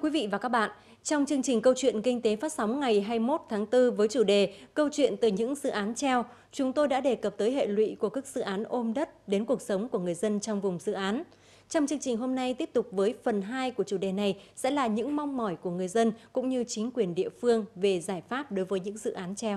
quý vị và các bạn, trong chương trình Câu chuyện Kinh tế phát sóng ngày 21 tháng 4 với chủ đề Câu chuyện từ những dự án treo, chúng tôi đã đề cập tới hệ lụy của các dự án ôm đất đến cuộc sống của người dân trong vùng dự án. Trong chương trình hôm nay tiếp tục với phần 2 của chủ đề này sẽ là những mong mỏi của người dân cũng như chính quyền địa phương về giải pháp đối với những dự án treo.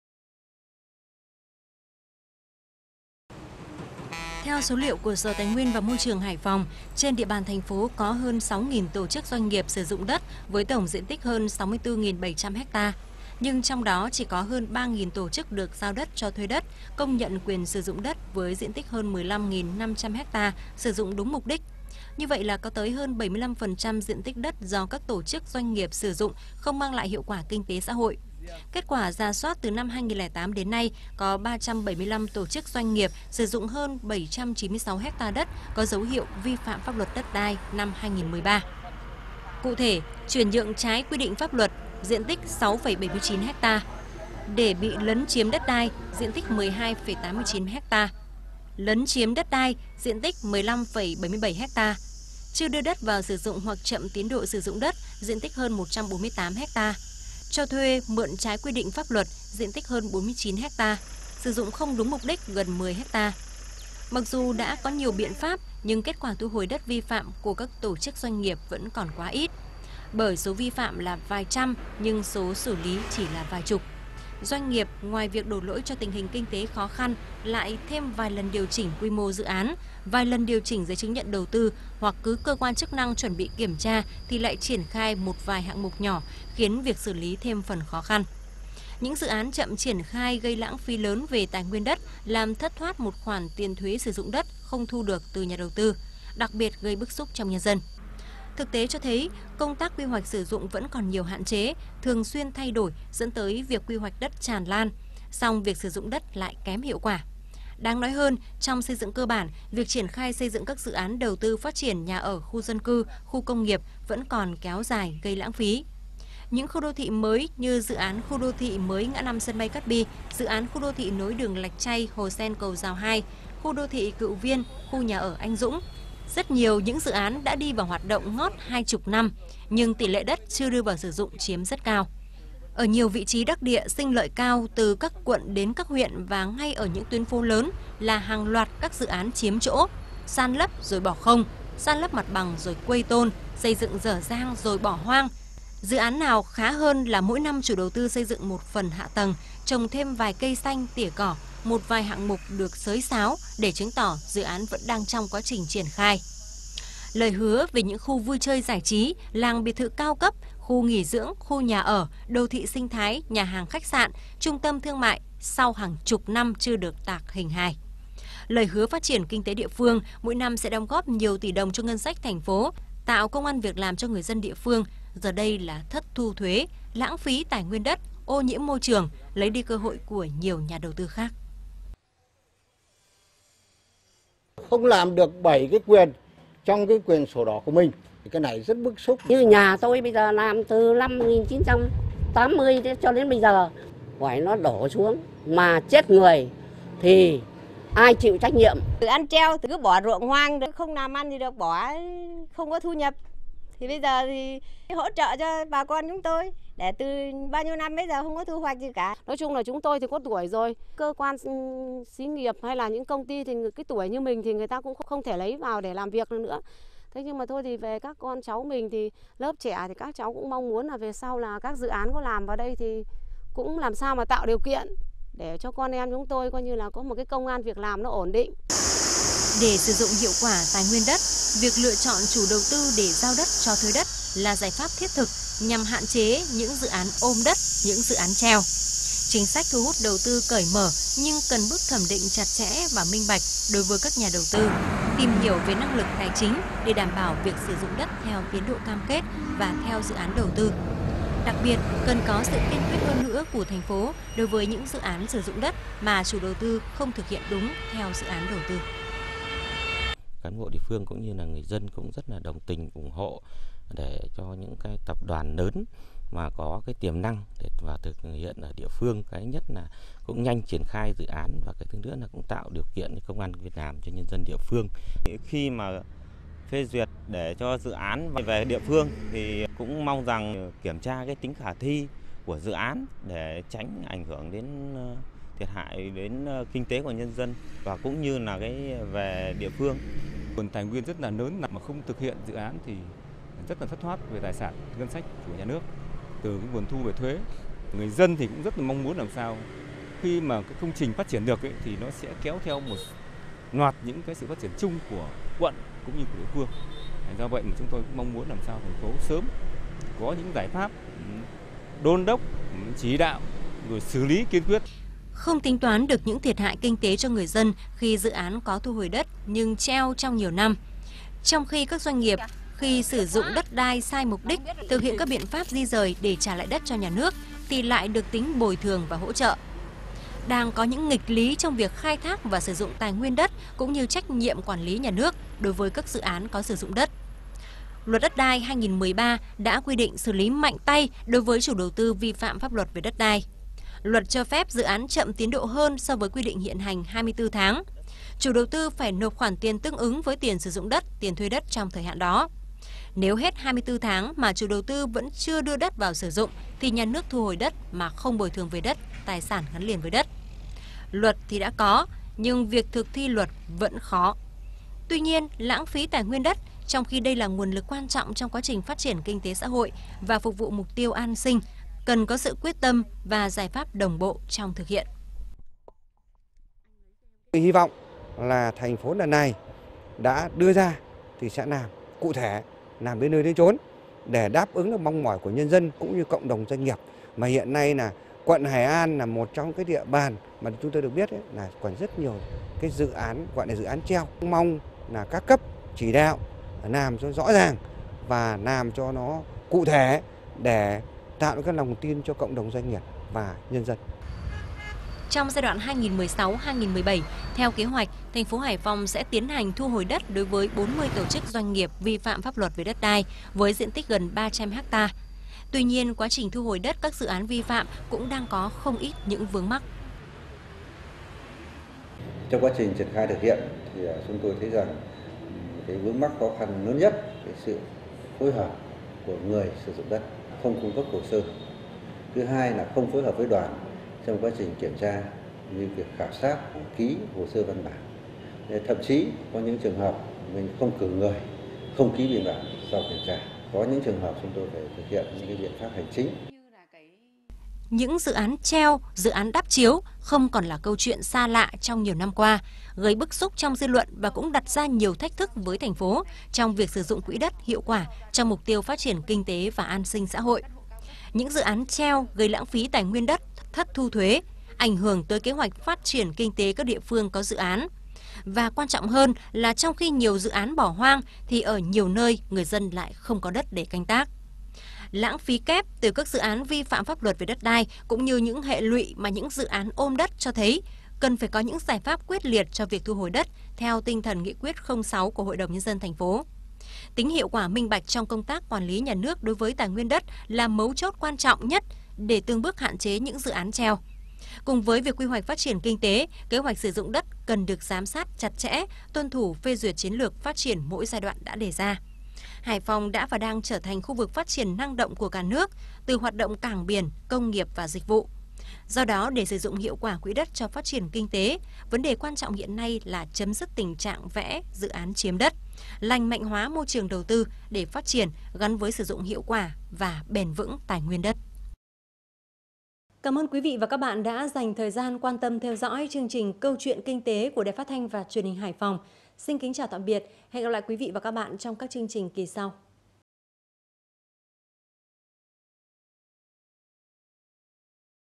Theo số liệu của Sở Tài nguyên và Môi trường Hải Phòng, trên địa bàn thành phố có hơn 6.000 tổ chức doanh nghiệp sử dụng đất với tổng diện tích hơn 64.700 ha. Nhưng trong đó chỉ có hơn 3.000 tổ chức được giao đất cho thuê đất, công nhận quyền sử dụng đất với diện tích hơn 15.500 ha sử dụng đúng mục đích. Như vậy là có tới hơn 75% diện tích đất do các tổ chức doanh nghiệp sử dụng không mang lại hiệu quả kinh tế xã hội. Kết quả rà soát từ năm 2008 đến nay, có 375 tổ chức doanh nghiệp sử dụng hơn 796 ha đất có dấu hiệu vi phạm pháp luật đất đai năm 2013. Cụ thể, chuyển nhượng trái quy định pháp luật, diện tích 6,79 ha, để bị lấn chiếm đất đai, diện tích 12,89 ha, lấn chiếm đất đai, diện tích 15,77 ha, chưa đưa đất vào sử dụng hoặc chậm tiến độ sử dụng đất, diện tích hơn 148 ha, cho thuê mượn trái quy định pháp luật, diện tích hơn 49 ha, sử dụng không đúng mục đích gần 10 ha. Mặc dù đã có nhiều biện pháp, nhưng kết quả thu hồi đất vi phạm của các tổ chức doanh nghiệp vẫn còn quá ít. Bởi số vi phạm là vài trăm, nhưng số xử lý chỉ là vài chục. Doanh nghiệp ngoài việc đổ lỗi cho tình hình kinh tế khó khăn, lại thêm vài lần điều chỉnh quy mô dự án, vài lần điều chỉnh giấy chứng nhận đầu tư, hoặc cứ cơ quan chức năng chuẩn bị kiểm tra thì lại triển khai một vài hạng mục nhỏ, khiến việc xử lý thêm phần khó khăn. Những dự án chậm triển khai gây lãng phí lớn về tài nguyên đất, làm thất thoát một khoản tiền thuế sử dụng đất không thu được từ nhà đầu tư, đặc biệt gây bức xúc trong nhân dân. Thực tế cho thấy, công tác quy hoạch sử dụng vẫn còn nhiều hạn chế, thường xuyên thay đổi dẫn tới việc quy hoạch đất tràn lan, song việc sử dụng đất lại kém hiệu quả. Đáng nói hơn, trong xây dựng cơ bản, việc triển khai xây dựng các dự án đầu tư phát triển nhà ở khu dân cư, khu công nghiệp vẫn còn kéo dài gây lãng phí. Những khu đô thị mới như dự án khu đô thị mới ngã năm sân bay Cát Bi, dự án khu đô thị nối đường Lạch Tray, Hồ Sen Cầu Giào 2, khu đô thị Cựu Viên, khu nhà ở Anh Dũng. Rất nhiều những dự án đã đi vào hoạt động ngót 20 năm, nhưng tỷ lệ đất chưa đưa vào sử dụng chiếm rất cao. Ở nhiều vị trí đắc địa sinh lợi cao từ các quận đến các huyện và ngay ở những tuyến phố lớn là hàng loạt các dự án chiếm chỗ, san lấp rồi bỏ không, san lấp mặt bằng rồi quây tôn, xây dựng dở dang rồi bỏ hoang. Dự án nào khá hơn là mỗi năm chủ đầu tư xây dựng một phần hạ tầng, trồng thêm vài cây xanh tỉa cỏ, một vài hạng mục được xới xáo để chứng tỏ dự án vẫn đang trong quá trình triển khai. Lời hứa về những khu vui chơi giải trí, làng biệt thự cao cấp, khu nghỉ dưỡng, khu nhà ở, đô thị sinh thái, nhà hàng khách sạn, trung tâm thương mại sau hàng chục năm chưa được tạc hình hài. Lời hứa phát triển kinh tế địa phương mỗi năm sẽ đóng góp nhiều tỷ đồng cho ngân sách thành phố, tạo công ăn việc làm cho người dân địa phương, giờ đây là thất thu thuế, lãng phí tài nguyên đất, ô nhiễm môi trường, lấy đi cơ hội của nhiều nhà đầu tư khác. Không làm được 7 cái quyền trong cái quyền sổ đỏ của mình, thì cái này rất bức xúc. Như nhà tôi bây giờ làm từ năm 1980 cho đến bây giờ, hỏi nó đổ xuống mà chết người thì ai chịu trách nhiệm? Từ ăn treo, từ cứ bỏ ruộng hoang, không làm ăn gì được, bỏ không có thu nhập. Thì bây giờ thì hỗ trợ cho bà con chúng tôi, để từ bao nhiêu năm bây giờ không có thu hoạch gì cả. Nói chung là chúng tôi thì có tuổi rồi, cơ quan xí nghiệp hay là những công ty thì cái tuổi như mình thì người ta cũng không thể lấy vào để làm việc nữa. Thế nhưng mà thôi thì về các con cháu mình thì lớp trẻ thì các cháu cũng mong muốn là về sau là các dự án có làm vào đây thì cũng làm sao mà tạo điều kiện để cho con em chúng tôi coi như là có một cái công ăn việc làm nó ổn định. Để sử dụng hiệu quả tài nguyên đất, việc lựa chọn chủ đầu tư để giao đất cho thuê đất là giải pháp thiết thực nhằm hạn chế những dự án ôm đất, những dự án treo. Chính sách thu hút đầu tư cởi mở nhưng cần bước thẩm định chặt chẽ và minh bạch đối với các nhà đầu tư, tìm hiểu về năng lực tài chính để đảm bảo việc sử dụng đất theo tiến độ cam kết và theo dự án đầu tư. Đặc biệt, cần có sự kiên quyết hơn nữa của thành phố đối với những dự án sử dụng đất mà chủ đầu tư không thực hiện đúng theo dự án đầu tư. Cán bộ địa phương cũng như là người dân cũng rất là đồng tình ủng hộ để cho những cái tập đoàn lớn mà có cái tiềm năng để và thực hiện ở địa phương, cái nhất là cũng nhanh triển khai dự án và cái thứ nữa là cũng tạo điều kiện công ăn việc làm cho nhân dân địa phương. Khi mà phê duyệt để cho dự án về địa phương thì cũng mong rằng kiểm tra cái tính khả thi của dự án để tránh ảnh hưởng đến thiệt hại đến kinh tế của nhân dân và cũng như là cái về địa phương. Nguồn tài nguyên rất là lớn mà không thực hiện dự án thì rất là thất thoát về tài sản ngân sách của nhà nước từ cái nguồn thu về thuế. Người dân thì cũng rất là mong muốn làm sao khi mà cái công trình phát triển được ấy, thì nó sẽ kéo theo một loạt những cái sự phát triển chung của quận cũng như của địa phương. Do vậy mà chúng tôi cũng mong muốn làm sao thành phố sớm có những giải pháp đôn đốc, chỉ đạo rồi xử lý kiên quyết. Không tính toán được những thiệt hại kinh tế cho người dân khi dự án có thu hồi đất nhưng treo trong nhiều năm. Trong khi các doanh nghiệp khi sử dụng đất đai sai mục đích, thực hiện các biện pháp di dời để trả lại đất cho nhà nước thì lại được tính bồi thường và hỗ trợ. Đang có những nghịch lý trong việc khai thác và sử dụng tài nguyên đất cũng như trách nhiệm quản lý nhà nước đối với các dự án có sử dụng đất. Luật đất đai 2013 đã quy định xử lý mạnh tay đối với chủ đầu tư vi phạm pháp luật về đất đai. Luật cho phép dự án chậm tiến độ hơn so với quy định hiện hành 24 tháng. Chủ đầu tư phải nộp khoản tiền tương ứng với tiền sử dụng đất, tiền thuê đất trong thời hạn đó. Nếu hết 24 tháng mà chủ đầu tư vẫn chưa đưa đất vào sử dụng thì nhà nước thu hồi đất mà không bồi thường về đất, tài sản gắn liền với đất. Luật thì đã có, nhưng việc thực thi luật vẫn khó. Tuy nhiên, lãng phí tài nguyên đất, trong khi đây là nguồn lực quan trọng trong quá trình phát triển kinh tế xã hội và phục vụ mục tiêu an sinh, cần có sự quyết tâm và giải pháp đồng bộ trong thực hiện. Hy vọng là thành phố lần này đã đưa ra thì sẽ làm cụ thể, làm đến nơi đến chốn để đáp ứng được mong mỏi của nhân dân cũng như cộng đồng doanh nghiệp. Mà hiện nay là quận Hải An là một trong cái địa bàn mà chúng tôi được biết ấy, là còn rất nhiều cái dự án gọi là dự án treo. Mong là các cấp chỉ đạo làm cho rõ ràng và làm cho nó cụ thể để tạo được cái lòng tin cho cộng đồng doanh nghiệp và nhân dân. Trong giai đoạn 2016-2017, theo kế hoạch, thành phố Hải Phòng sẽ tiến hành thu hồi đất đối với 40 tổ chức doanh nghiệp vi phạm pháp luật về đất đai với diện tích gần 300 ha. Tuy nhiên, quá trình thu hồi đất các dự án vi phạm cũng đang có không ít những vướng mắc. Trong quá trình triển khai thực hiện thì chúng tôi thấy rằng cái vướng mắc khó khăn lớn nhất cái sự phối hợp của người sử dụng đất, không cung cấp hồ sơ. Thứ hai là không phối hợp với đoàn trong quá trình kiểm tra như việc khảo sát, ký hồ sơ văn bản. Thậm chí có những trường hợp mình không cử người, không ký biên bản sau kiểm tra. Có những trường hợp chúng tôi phải thực hiện những cái biện pháp hành chính. Những dự án treo, dự án đắp chiếu không còn là câu chuyện xa lạ trong nhiều năm qua, gây bức xúc trong dư luận và cũng đặt ra nhiều thách thức với thành phố trong việc sử dụng quỹ đất hiệu quả trong mục tiêu phát triển kinh tế và an sinh xã hội. Những dự án treo gây lãng phí tài nguyên đất, thất thu thuế, ảnh hưởng tới kế hoạch phát triển kinh tế các địa phương có dự án. Và quan trọng hơn là trong khi nhiều dự án bỏ hoang thì ở nhiều nơi người dân lại không có đất để canh tác. Lãng phí kép từ các dự án vi phạm pháp luật về đất đai cũng như những hệ lụy mà những dự án ôm đất cho thấy cần phải có những giải pháp quyết liệt cho việc thu hồi đất theo tinh thần nghị quyết 06 của Hội đồng Nhân dân thành phố. Tính hiệu quả minh bạch trong công tác quản lý nhà nước đối với tài nguyên đất là mấu chốt quan trọng nhất để từng bước hạn chế những dự án treo. Cùng với việc quy hoạch phát triển kinh tế, kế hoạch sử dụng đất cần được giám sát chặt chẽ, tuân thủ phê duyệt chiến lược phát triển mỗi giai đoạn đã đề ra. Hải Phòng đã và đang trở thành khu vực phát triển năng động của cả nước, từ hoạt động cảng biển, công nghiệp và dịch vụ. Do đó, để sử dụng hiệu quả quỹ đất cho phát triển kinh tế, vấn đề quan trọng hiện nay là chấm dứt tình trạng vẽ dự án chiếm đất, lành mạnh hóa môi trường đầu tư để phát triển gắn với sử dụng hiệu quả và bền vững tài nguyên đất. Cảm ơn quý vị và các bạn đã dành thời gian quan tâm theo dõi chương trình Câu chuyện kinh tế của Đài Phát thanh và Truyền hình Hải Phòng. Xin kính chào tạm biệt, hẹn gặp lại quý vị và các bạn trong các chương trình kỳ sau.